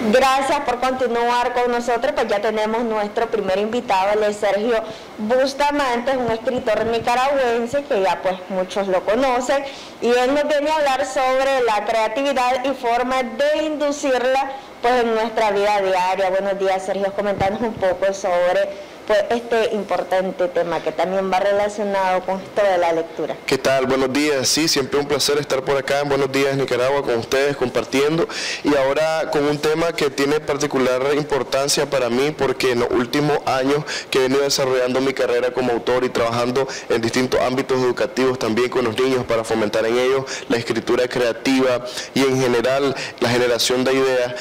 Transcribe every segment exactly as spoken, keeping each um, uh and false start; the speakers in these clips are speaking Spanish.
Gracias por continuar con nosotros, pues ya tenemos nuestro primer invitado, él es Sergio Bustamante, es un escritor nicaragüense que ya pues muchos lo conocen, y él nos viene a hablar sobre la creatividad y formas de inducirla pues en nuestra vida diaria. Buenos días, Sergio, comentanos un poco sobre pues este importante tema que también va relacionado con esto de la lectura. ¿Qué tal? Buenos días. Sí, siempre un placer estar por acá en Buenos Días Nicaragua con ustedes, compartiendo, y ahora con un tema que tiene particular importancia para mí porque en los últimos años que he venido desarrollando mi carrera como autor y trabajando en distintos ámbitos educativos también con los niños para fomentar en ellos la escritura creativa y en general la generación de ideas,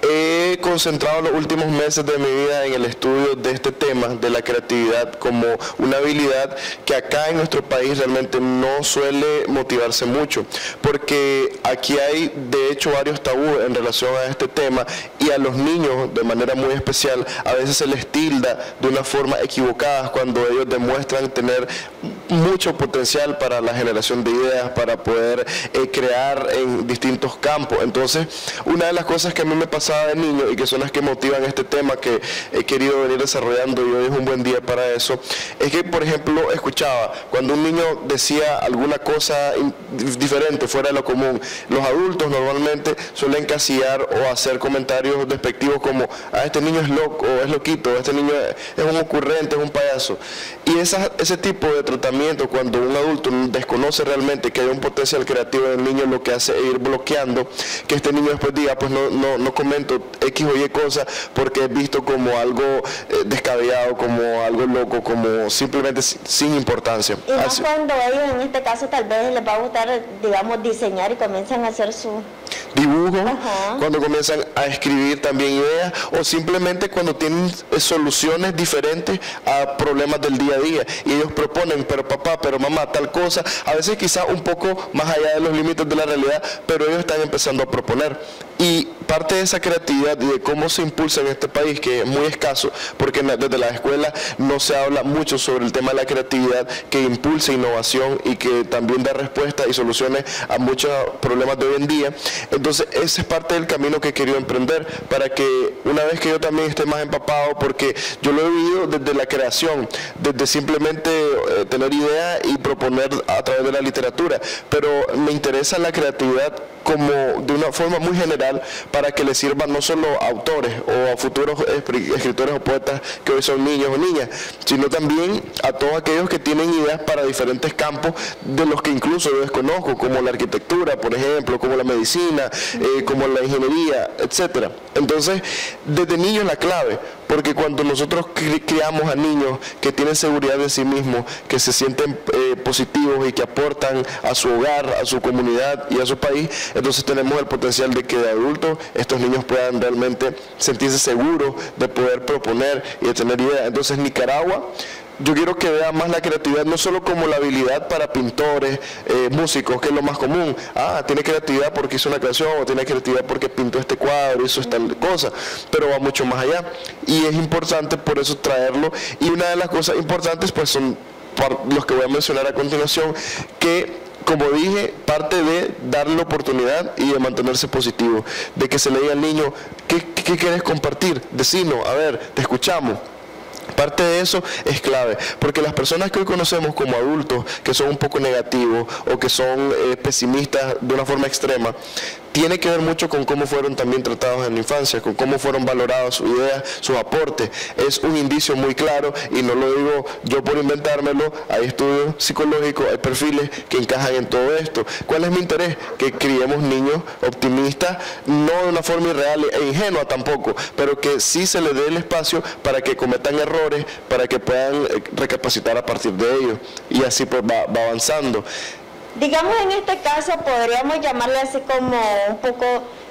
he concentrado los últimos meses de mi vida en el estudio de este tema, de la creatividad como una habilidad que acá en nuestro país realmente no suele motivarse mucho, porque aquí hay de hecho varios tabúes en relación a este tema, y a los niños de manera muy especial a veces se les tilda de una forma equivocada cuando ellos demuestran tener mucho potencial para la generación de ideas, para poder eh, crear en distintos campos. Entonces, una de las cosas que a mí me pasaba de niño y que son las que motivan este tema que he querido venir desarrollando, y hoy es un buen día para eso, es que, por ejemplo, escuchaba cuando un niño decía alguna cosa diferente, fuera de lo común. Los adultos normalmente suelen encasillar o hacer comentarios despectivos como, ah, este niño es loco, o es loquito, este niño es un ocurrente, es un payaso. Y esa, ese tipo de tratamiento, cuando un adulto desconoce realmente que hay un potencial creativo en el niño, lo que hace es ir bloqueando que este niño después diga, pues no, no, no comento X o Y cosas porque es visto como algo eh, descabellado, como algo loco, como simplemente sin importancia. Y más cuando ellos en este caso tal vez les va a gustar, digamos, diseñar y comienzan a hacer su dibujo, ajá, cuando comienzan a escribir también ideas, o simplemente cuando tienen soluciones diferentes a problemas del día a día, y ellos proponen, pero papá, pero mamá, tal cosa, a veces quizás un poco más allá de los límites de la realidad, pero ellos están empezando a proponer. Y parte de esa creatividad y de cómo se impulsa en este país, que es muy escaso, porque desde la escuela no se habla mucho sobre el tema de la creatividad que impulsa innovación y que también da respuesta y soluciones a muchos problemas de hoy en día. Entonces ese es parte del camino que he querido emprender, para que una vez que yo también esté más empapado, porque yo lo he vivido desde la creación, desde simplemente eh, tener ideas y proponer a través de la literatura, pero me interesa la creatividad como de una forma muy general, para que le sirvan no solo a autores o a futuros escritores o poetas que hoy son niños o niñas, sino también a todos aquellos que tienen ideas para diferentes campos de los que incluso yo desconozco, como la arquitectura, por ejemplo, como la medicina, eh, como la ingeniería, etcétera. Entonces, desde niños la clave, porque cuando nosotros cri criamos a niños que tienen seguridad de sí mismos, que se sienten eh, positivos y que aportan a su hogar, a su comunidad y a su país, entonces tenemos el potencial de que de adultos estos niños puedan realmente sentirse seguros de poder proponer y de tener ideas. Entonces Nicaragua, yo quiero que vea más la creatividad no solo como la habilidad para pintores, eh, músicos, que es lo más común. Ah, tiene creatividad porque hizo una canción, o tiene creatividad porque pintó este cuadro, hizo esta cosa, pero va mucho más allá. Y es importante por eso traerlo. Y una de las cosas importantes pues son los que voy a mencionar a continuación, que como dije, parte de darle la oportunidad y de mantenerse positivo, de que se le diga al niño, ¿qué, qué quieres compartir? Decino, a ver, te escuchamos. Parte de eso es clave, porque las personas que hoy conocemos como adultos, que son un poco negativos o que son eh, pesimistas de una forma extrema, tiene que ver mucho con cómo fueron también tratados en la infancia, con cómo fueron valoradas sus ideas, sus aportes. Es un indicio muy claro, y no lo digo yo por inventármelo, hay estudios psicológicos, hay perfiles que encajan en todo esto. ¿Cuál es mi interés? Que criemos niños optimistas, no de una forma irreal e ingenua tampoco, pero que sí se les dé el espacio para que cometan errores, para que puedan recapacitar a partir de ellos, y así pues va, va avanzando. Digamos, en este caso podríamos llamarle así como un poco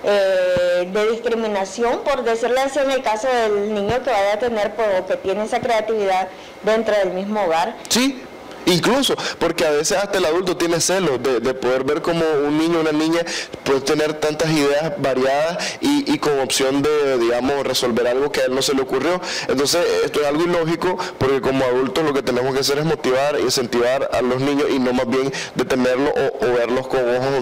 eh, de discriminación, por decirle así, en el caso del niño que vaya a tener o que tiene esa creatividad dentro del mismo hogar. Sí. Incluso, porque a veces hasta el adulto tiene celos de, de poder ver como un niño o una niña puede tener tantas ideas variadas y, y con opción de, digamos, resolver algo que a él no se le ocurrió. Entonces, esto es algo ilógico, porque como adultos lo que tenemos que hacer es motivar e incentivar a los niños, y no más bien detenerlos o, o verlos con ojos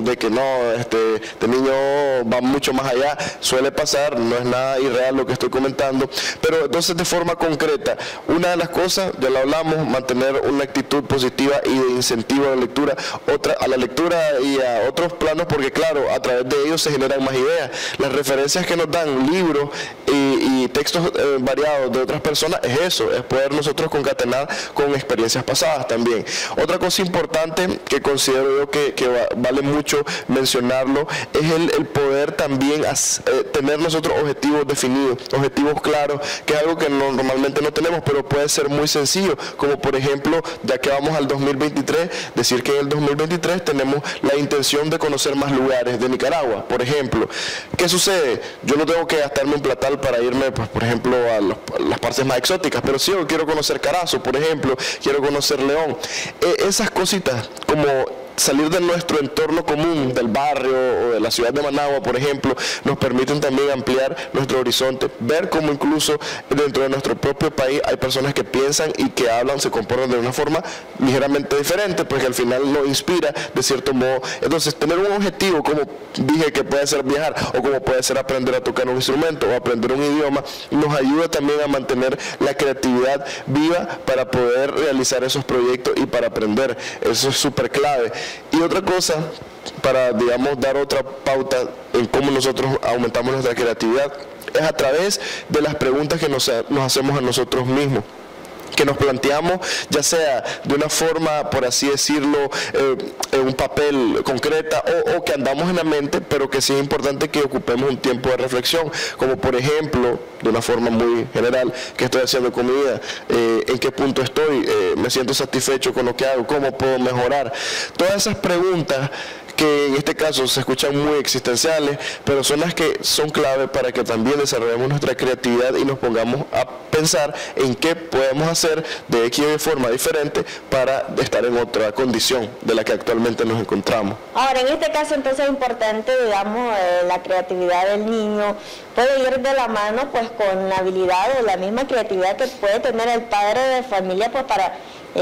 de que no, este, este niño va mucho más allá, suele pasar, no es nada irreal lo que estoy comentando, pero entonces de forma concreta, una de las cosas, ya lo hablamos, mantener una actitud positiva y de incentivo a la lectura, otra, a la lectura y a otros planos, porque claro, a través de ellos se generan más ideas. Las referencias que nos dan libros y, y textos eh, variados de otras personas es eso, es poder nosotros concatenar con experiencias pasadas también. Otra cosa importante que considero yo que, que va, vale mucho mencionarlo es el, el poder también as, eh, tener nosotros objetivos definidos, objetivos claros, que es algo que no, normalmente no tenemos, pero puede ser muy sencillo, como por ejemplo, ya que vamos al dos mil veintitrés, decir que en el dos mil veintitrés tenemos la intención de conocer más lugares de Nicaragua, por ejemplo. ¿Qué sucede? Yo no tengo que gastarme un platal para irme, pues, por ejemplo, a, los, a las partes más exóticas, pero sí, yo quiero conocer Carazo, por ejemplo, quiero conocer León. Eh, esas cositas, como salir de nuestro entorno común, del barrio o de la ciudad de Managua, por ejemplo, nos permiten también ampliar nuestro horizonte, ver cómo incluso dentro de nuestro propio país hay personas que piensan y que hablan, se comportan de una forma ligeramente diferente, porque al final nos inspira de cierto modo. Entonces, tener un objetivo, como dije, que puede ser viajar o como puede ser aprender a tocar un instrumento o aprender un idioma, nos ayuda también a mantener la creatividad viva para poder realizar esos proyectos y para aprender. Eso es súper clave. Y otra cosa, para, digamos, dar otra pauta en cómo nosotros aumentamos nuestra creatividad, es a través de las preguntas que nos, nos hacemos a nosotros mismos, que nos planteamos, ya sea de una forma, por así decirlo, eh, en un papel concreta, o, o que andamos en la mente, pero que sí es importante que ocupemos un tiempo de reflexión, como por ejemplo, de una forma muy general, ¿qué estoy haciendo con mi vida? Eh, ¿En qué punto estoy? Eh, ¿Me siento satisfecho con lo que hago? ¿Cómo puedo mejorar? Todas esas preguntas que en este caso se escuchan muy existenciales, pero son las que son clave para que también desarrollemos nuestra creatividad y nos pongamos a pensar en qué podemos hacer de X de forma diferente para estar en otra condición de la que actualmente nos encontramos. Ahora, en este caso entonces es importante, digamos, eh, la creatividad del niño puede ir de la mano pues con la habilidad o la misma creatividad que puede tener el padre de familia pues para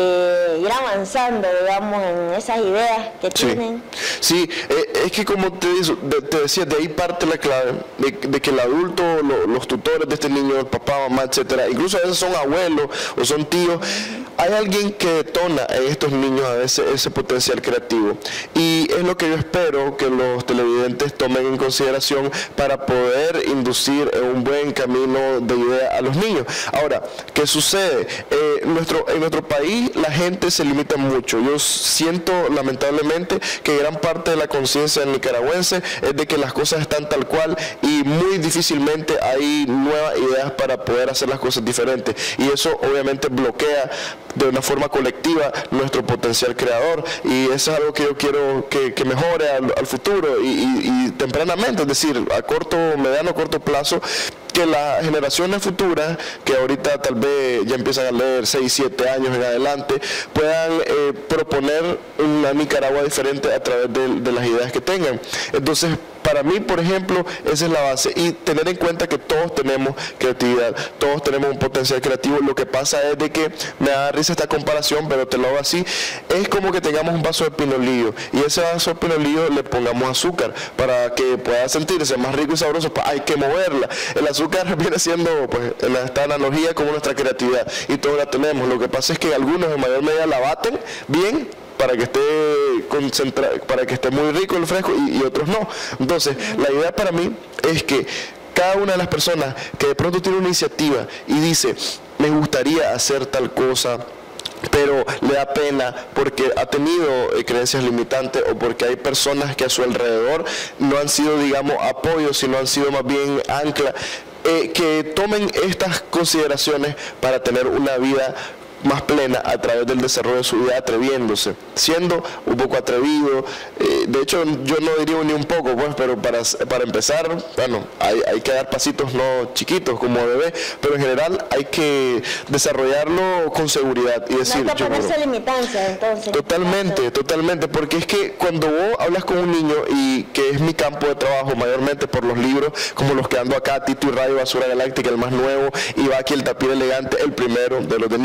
Eh, ir avanzando, digamos, en esas ideas que sí. tienen. Sí, eh, es que como te, de, te decía, de ahí parte la clave, de, de que el adulto, lo, los tutores de este niño, el papá, mamá, etcétera, incluso a veces son abuelos o son tíos, hay alguien que detona en estos niños a veces ese potencial creativo. Y es lo que yo espero que los televidentes tomen en consideración para poder inducir en un buen camino de idea a los niños. Ahora, ¿qué sucede? Eh, nuestro, en nuestro país la gente se limita mucho. Yo siento lamentablemente que gran parte de la conciencia nicaragüense es de que las cosas están tal cual y muy difícilmente hay nuevas ideas para poder hacer las cosas diferentes, y eso obviamente bloquea de una forma colectiva nuestro potencial creador, y eso es algo que yo quiero que, que mejore al, al futuro y, y, y tempranamente, es decir, a corto, mediano, corto plazo, que las generaciones futuras, que ahorita tal vez ya empiezan a leer seis, siete años en adelante, puedan eh, proponer una Nicaragua diferente a través de, de las ideas que tengan. Entonces, para mí, por ejemplo, esa es la base, y tener en cuenta que todos tenemos creatividad, todos tenemos un potencial creativo. Lo que pasa es de que me da risa esta comparación, pero te lo hago así, es como que tengamos un vaso de pinolillo y ese vaso de pinolillo le pongamos azúcar para que pueda sentirse más rico y sabroso, pues hay que moverla. El azúcar viene siendo, pues, esta analogía como nuestra creatividad, y todos la tenemos. Lo que pasa es que algunos en mayor medida la baten bien para que esté concentrado, para que esté muy rico el fresco, y, y otros no. Entonces, la idea para mí es que cada una de las personas que de pronto tiene una iniciativa y dice, me gustaría hacer tal cosa, pero le da pena porque ha tenido eh, creencias limitantes, o porque hay personas que a su alrededor no han sido, digamos, apoyo, sino han sido más bien ancla, eh, que tomen estas consideraciones para tener una vida más plena a través del desarrollo de su vida, atreviéndose, siendo un poco atrevido. Eh, de hecho, yo no diría ni un poco, pues, pero para, para empezar, bueno, hay, hay que dar pasitos no chiquitos como bebé, pero en general hay que desarrollarlo con seguridad y decir, no hay que ponerse limitancias, entonces. Totalmente, totalmente, porque es que cuando vos hablas con un niño, y que es mi campo de trabajo mayormente por los libros, como los que ando acá, Tito y Radio Basura Galáctica, el más nuevo, y va aquí el Tapir Elegante, el primero de los de niños.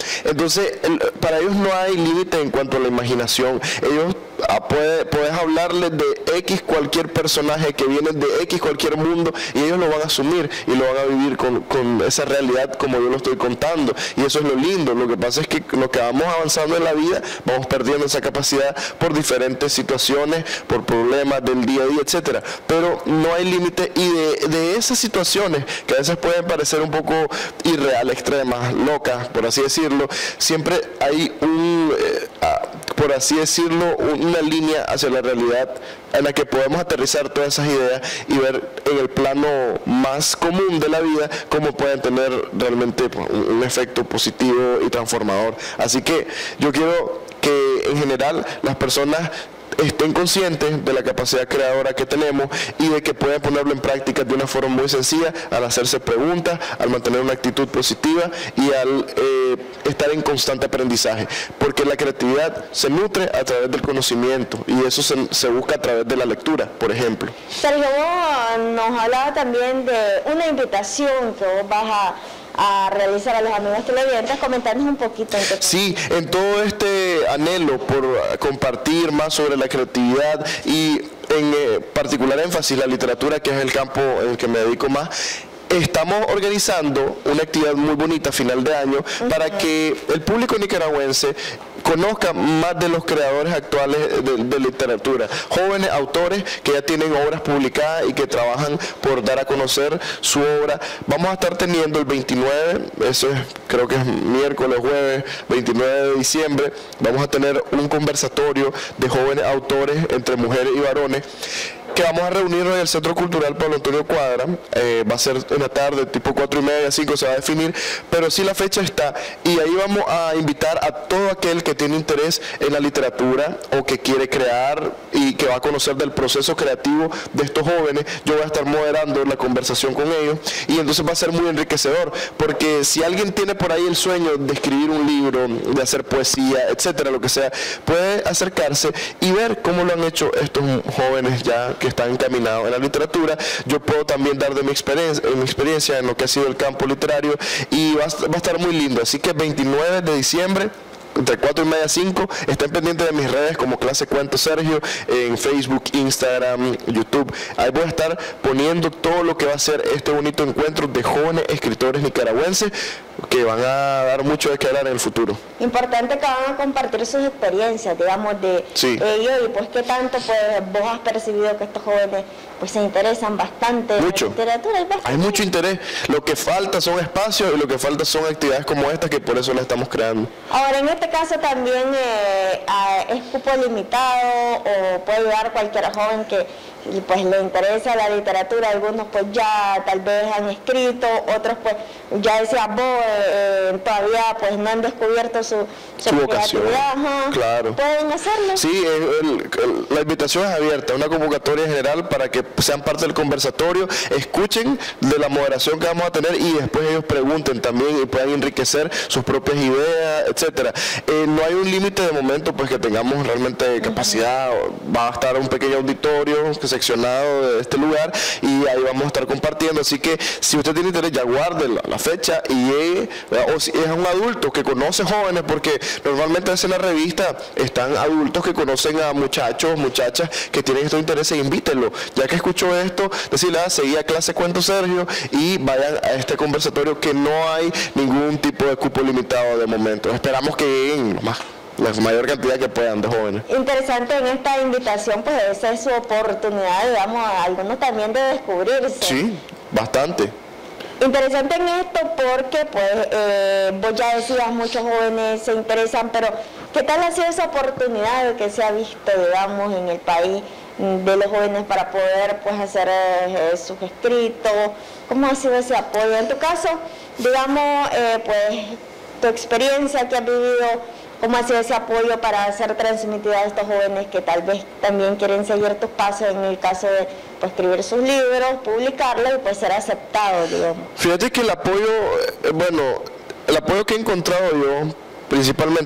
Entonces, el, para ellos no hay límite en cuanto a la imaginación. Ellos ah, puede, puedes hablarles de X cualquier personaje que viene de X cualquier mundo y ellos lo van a asumir y lo van a vivir con, con esa realidad como yo lo estoy contando. Y eso es lo lindo. Lo que pasa es que lo que vamos avanzando en la vida, vamos perdiendo esa capacidad por diferentes situaciones, por problemas del día a día, etcétera. Pero no hay límite, y de, de esas situaciones que a veces pueden parecer un poco irreales, extremas, locas, por así decirlo, siempre hay un, eh, ah, por así decirlo, una línea hacia la realidad en la que podemos aterrizar todas esas ideas y ver en el plano más común de la vida cómo pueden tener realmente un, un efecto positivo y transformador. Así que yo quiero que en general las personas estén conscientes de la capacidad creadora que tenemos y de que pueden ponerlo en práctica de una forma muy sencilla, al hacerse preguntas, al mantener una actitud positiva y al eh, estar en constante aprendizaje, porque la creatividad se nutre a través del conocimiento y eso se, se busca a través de la lectura, por ejemplo. Sergio, nos hablaba también de una invitación que vos vas a a realizar a los amigos televidentes. Comentarnos un poquito en qué. Sí, en todo este anhelo por compartir más sobre la creatividad y en eh, particular énfasis la literatura, que es el campo en el que me dedico más, estamos organizando una actividad muy bonita a final de año uh-huh. para que el público nicaragüense conozca más de los creadores actuales de, de literatura, jóvenes autores que ya tienen obras publicadas y que trabajan por dar a conocer su obra. Vamos a estar teniendo el veintinueve, eso es, creo que es miércoles, jueves, veintinueve de diciembre, vamos a tener un conversatorio de jóvenes autores entre mujeres y varones, que vamos a reunirnos en el Centro Cultural Pablo Antonio Cuadra. Eh, va a ser en la tarde, tipo cuatro y media, cinco se va a definir, pero sí la fecha está, y ahí vamos a invitar a todo aquel que tiene interés en la literatura o que quiere crear y que va a conocer del proceso creativo de estos jóvenes. Yo voy a estar moderando la conversación con ellos y entonces va a ser muy enriquecedor, porque si alguien tiene por ahí el sueño de escribir un libro, de hacer poesía, etcétera, lo que sea, puede acercarse y ver cómo lo han hecho estos jóvenes ya que están encaminados en la literatura. Yo puedo también dar de mi experiencia, mi experiencia en lo que ha sido el campo literario y va a, va a estar muy lindo. Así que veintinueve de diciembre, entre cuatro y media a cinco, estén pendientes de mis redes como Clase Cuento Sergio, en Facebook, Instagram, YouTube. Ahí voy a estar poniendo todo lo que va a ser este bonito encuentro de jóvenes escritores nicaragüenses que van a dar mucho de qué hablar en el futuro. Importante que van a compartir sus experiencias, digamos, de sí. ellos, y pues qué tanto pues vos has percibido que estos jóvenes pues se interesan bastante mucho. en la literatura. Hay mucho interés. Lo que falta son espacios y lo que falta son actividades como esta, que por eso la estamos creando. Ahora, en este caso también eh, es cupo limitado o puede ayudar cualquier joven que pues le interesa la literatura. Algunos pues ya tal vez han escrito, otros pues ya decía vos eh, todavía pues no han descubierto su, su, su vocación. Ajá. Claro. ¿Pueden hacerlo? Sí, el, el, la invitación es abierta, una convocatoria general para que sean parte del conversatorio, escuchen de la moderación que vamos a tener y después ellos pregunten también y puedan enriquecer sus propias ideas, etcétera. Eh, no hay un límite de momento pues que tengamos realmente capacidad. Uh-huh. Va a estar un pequeño auditorio seccionado de este lugar y ahí vamos a estar compartiendo. Así que si usted tiene interés, ya guarde la, la fecha y llegue, ¿verdad? O si es un adulto que conoce jóvenes, porque normalmente en la revista están adultos que conocen a muchachos, muchachas que tienen estos intereses, invítenlo. Ya que escuchó esto, decirle, ah, seguí a Clase Cuento Sergio y vayan a este conversatorio, que no hay ningún tipo de cupo limitado de momento. Esperamos que lleguen más, la mayor cantidad que puedan de jóvenes. Interesante en esta invitación, pues esa es su oportunidad, digamos, a algunos también de descubrirse. Sí, bastante. Interesante en esto porque, pues, eh, vos ya decías, muchos jóvenes se interesan, pero ¿qué tal ha sido esa oportunidad que se ha visto, digamos, en el país de los jóvenes para poder, pues, hacer eh, sus escritos? ¿Cómo ha sido ese apoyo? En tu caso, digamos, eh, pues, tu experiencia que has vivido, ¿cómo ha sido ese apoyo para ser transmitida a estos jóvenes que tal vez también quieren seguir tus pasos en el caso de pues, escribir sus libros, publicarlos y pues ser aceptados, digamos? Fíjate que el apoyo, eh, bueno, el apoyo que he encontrado yo, principalmente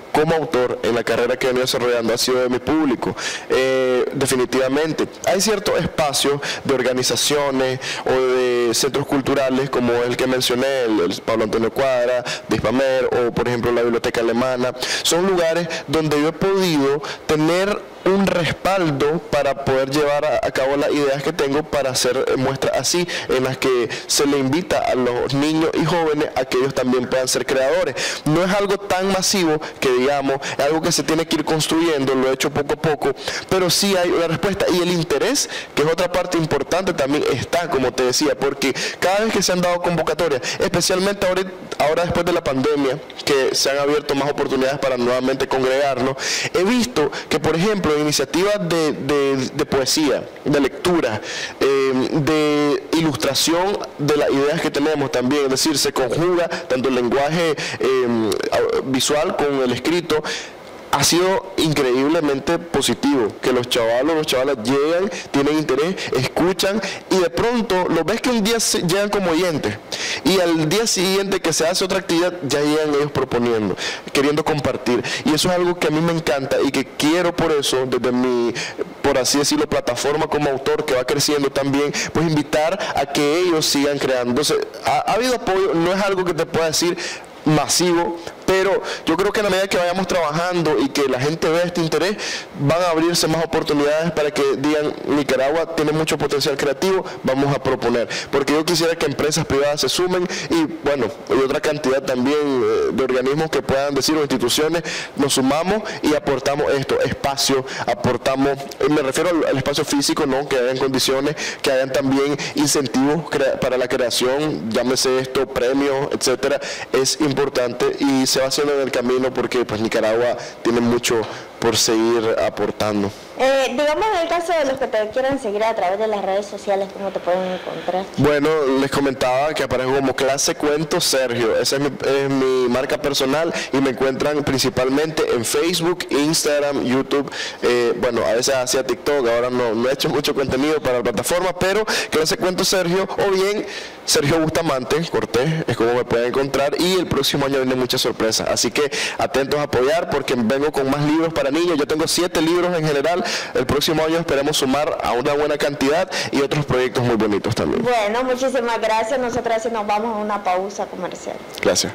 como autor en la carrera que he venido desarrollando ha sido de mi público. Eh, definitivamente. Hay ciertos espacios de organizaciones o de centros culturales como el que mencioné, el, el Pablo Antonio Cuadra, Bispamer o por ejemplo la Biblioteca Alemana. Son lugares donde yo he podido tener un respaldo para poder llevar a, a cabo las ideas que tengo para hacer muestras así, en las que se le invita a los niños y jóvenes a que ellos también puedan ser creadores. No es algo tan masivo que digamos, es algo que se tiene que ir construyendo, lo he hecho poco a poco, pero sí hay una respuesta y el interés, que es otra parte importante también está, como te decía, porque cada vez que se han dado convocatorias, especialmente ahora, ahora después de la pandemia, que se han abierto más oportunidades para nuevamente congregarnos, he visto que, por ejemplo, iniciativas de, de, de poesía, de lectura, eh, de ilustración de las ideas que tenemos también, es decir, se conjuga tanto el lenguaje eh, visual con el escrito. Ha sido increíblemente positivo, que los chavalos, los chavalas llegan, tienen interés, escuchan y de pronto los ves que un día se, llegan como oyentes y al día siguiente que se hace otra actividad ya llegan ellos proponiendo, queriendo compartir, y eso es algo que a mí me encanta y que quiero por eso desde mi, por así decirlo, plataforma como autor que va creciendo también, pues invitar a que ellos sigan creando. Entonces, ha, ha habido apoyo, no es algo que te pueda decir masivo, pero yo creo que a la medida que vayamos trabajando y que la gente vea este interés, van a abrirse más oportunidades para que digan, Nicaragua tiene mucho potencial creativo, vamos a proponer, porque yo quisiera que empresas privadas se sumen y bueno, hay otra cantidad también eh, de organismos que puedan decir, o instituciones, nos sumamos y aportamos esto, espacio, aportamos, me refiero al, al espacio físico, no, que hayan condiciones, que hayan también incentivos para la creación, llámese esto, premios, etcétera, es importante y se va haciendo en el camino porque pues Nicaragua tiene mucho por seguir aportando. Eh, digamos en el caso de los que te quieran seguir a través de las redes sociales, ¿cómo te pueden encontrar? Bueno, les comentaba que aparezco como Clase Cuento Sergio, esa es mi, es mi marca personal y me encuentran principalmente en Facebook, Instagram, YouTube, eh, bueno, a veces hacía TikTok, ahora no, no he hecho mucho contenido para la plataforma, pero Clase Cuento Sergio o bien Sergio Bustamante Cortés es como me pueden encontrar y el próximo año vienen muchas sorpresas, así que atentos a apoyar porque vengo con más libros para niños, yo tengo siete libros en general, el próximo año esperemos sumar a una buena cantidad y otros proyectos muy bonitos también. Bueno, muchísimas gracias, nosotras nos vamos a una pausa comercial. Gracias.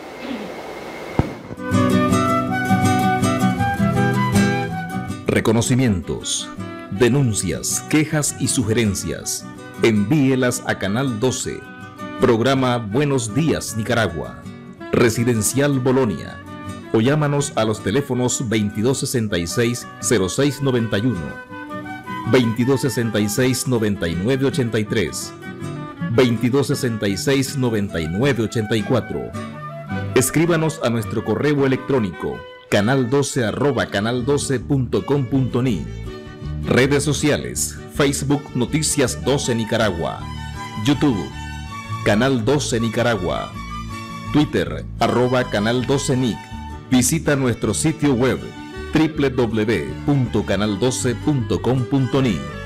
Reconocimientos, denuncias, quejas y sugerencias. Envíelas a Canal doce, programa Buenos Días Nicaragua, Residencial Bolonia, o llámanos a los teléfonos veintidós sesenta y seis, cero seis noventa y uno, veintidós sesenta y seis, noventa y nueve ochenta y tres, veintidós sesenta y seis, noventa y nueve ochenta y cuatro. Escríbanos a nuestro correo electrónico canal doce arroba canal doce punto com punto ni. Redes sociales: Facebook Noticias doce Nicaragua, YouTube Canal doce Nicaragua, Twitter arroba Canal doce Nic. Visita nuestro sitio web doble u doble u doble u punto canal doce punto com punto ni.